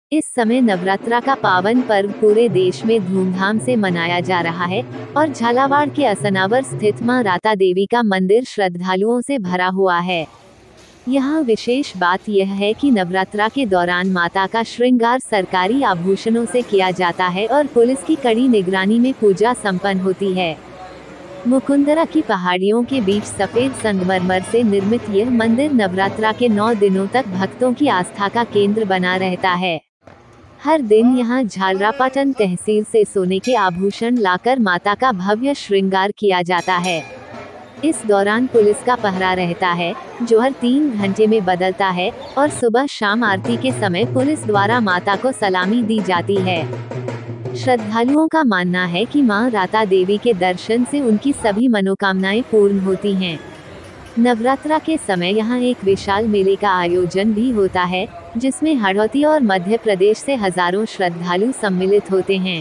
इस समय नवरात्रा का पावन पर्व पूरे देश में धूमधाम से मनाया जा रहा है और झालावाड़ के असनावर स्थित मां राता देवी का मंदिर श्रद्धालुओं से भरा हुआ है। यहाँ विशेष बात यह है कि नवरात्रा के दौरान माता का श्रृंगार सरकारी आभूषणों से किया जाता है और पुलिस की कड़ी निगरानी में पूजा संपन्न होती है। मुकुंदरा की पहाड़ियों के बीच सफेद संगमरमर से निर्मित यह मंदिर नवरात्रा के 9 दिनों तक भक्तों की आस्था का केंद्र बना रहता है। हर दिन यहाँ झालरापाटन तहसील से सोने के आभूषण लाकर माता का भव्य श्रृंगार किया जाता है। इस दौरान पुलिस का पहरा रहता है, जो हर 3 घंटे में बदलता है और सुबह शाम आरती के समय पुलिस द्वारा माता को सलामी दी जाती है। श्रद्धालुओं का मानना है कि मां राता देवी के दर्शन से उनकी सभी मनोकामनाएं पूर्ण होती हैं। नवरात्रा के समय यहाँ एक विशाल मेले का आयोजन भी होता है, जिसमें हड़ौती और मध्य प्रदेश से हजारों श्रद्धालु सम्मिलित होते हैं।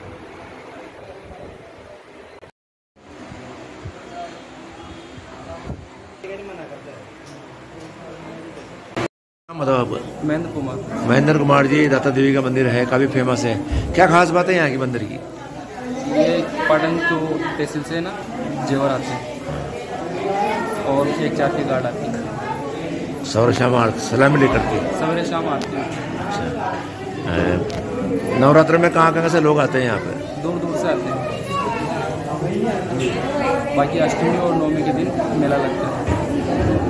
मतलब महेंद्र कुमार जी, राता देवी का मंदिर है, काफ़ी फेमस है। क्या खास बात है यहाँ की मंदिर की? ये पाटन तो तहसील से ना जेवर आते हैं और 1-4 की गार्ड आती है। सवेरे शाम सलामी लेकर के सवेरे शाम आती है। नवरात्र में कहाँ से लोग आते हैं यहाँ पे? दूर दूर से आते हैं। बाकी अष्टमी और नवमी के दिन मेला लगता है।